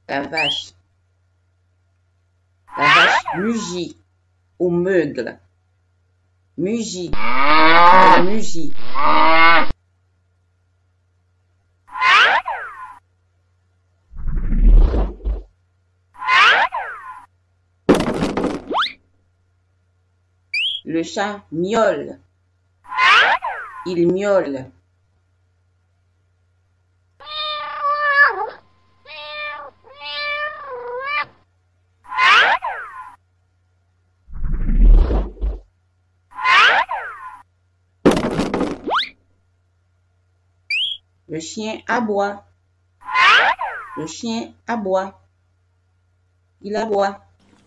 La vache. La vache mugit ou meugle. Mugit. Elle mugit. Le chat miaule. Il miaule. Le chien aboie. Le chien aboie. Il aboie.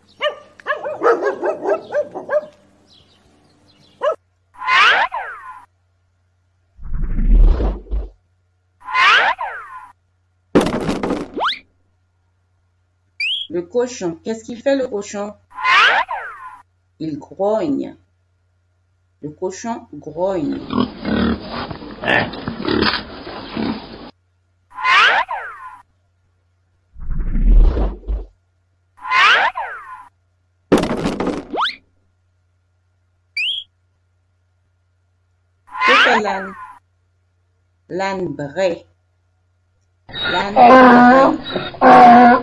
Le cochon, qu'est-ce qu'il fait le cochon? Il grogne. Le cochon grogne. Que fait l'âne? L'âne braie. L'âne braie.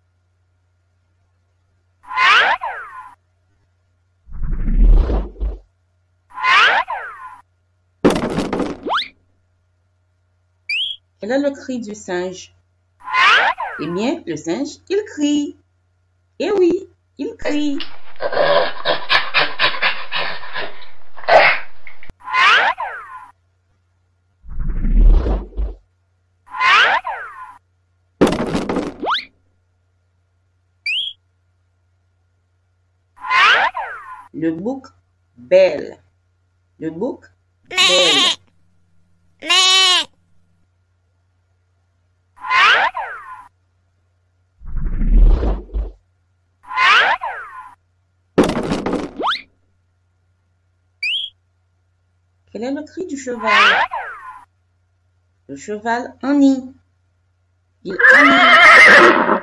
Quel est le cri du singe? Eh bien, le singe, il crie. Eh oui, il crie. Le bouc bêle. Le bouc bêle. Quel est le cri du cheval? Le cheval hennit. Il hennit.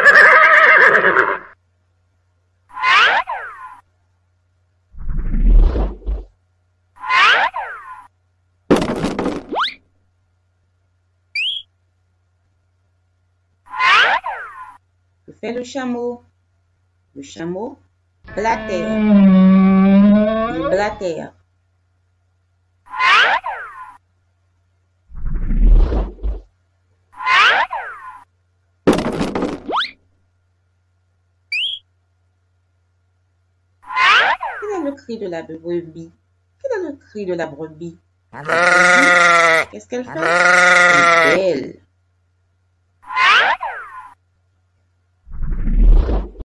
Que fait le chameau? Le chameau blatère. Il blatère. Quel est le cri de la brebis? Quel est le cri de la brebis? La brebis, qu'est-ce qu'elle fait? Elle bêle.